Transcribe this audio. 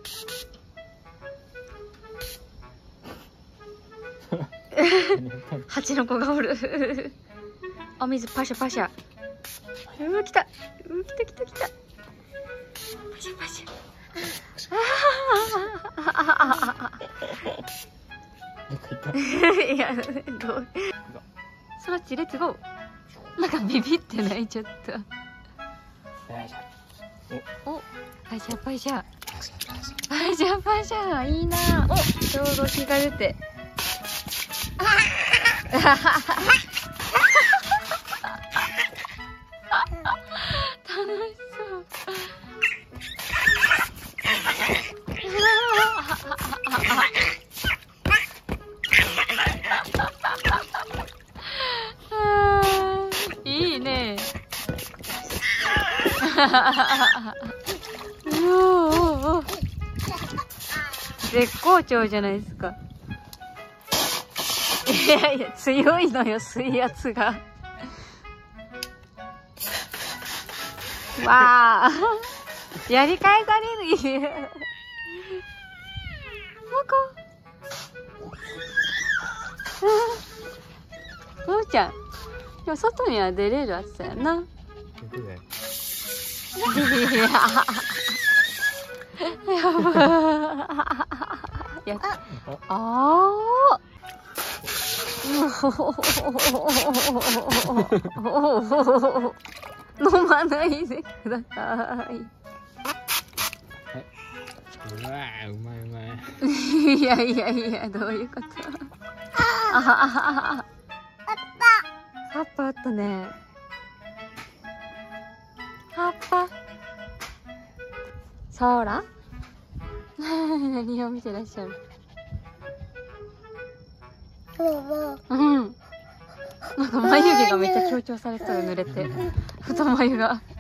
蜂の子がおる。お水パシャパシャ。来た。来た。パシャパシャ。いや、どう。そらちレッツゴー。なんかビビってないちょっと。お、パシャパシャ。パシャパシャ、いいな。お、ちょうど日が出て。楽しそう。いいね。絶好調じゃないですか。いやいや、強いのよ、水圧が。わあ、やり返される。もこ。もうちゃん、でも外には出れる暑さやな。やば。やああ。飲まないでください。 うわー、うまいうまい。 いやいやいや、どういうこと。葉っぱあったね。葉っぱ。そら。何を見てらっしゃる。うん。なんか眉毛がめっちゃ強調されてたよ、濡れて。太眉が。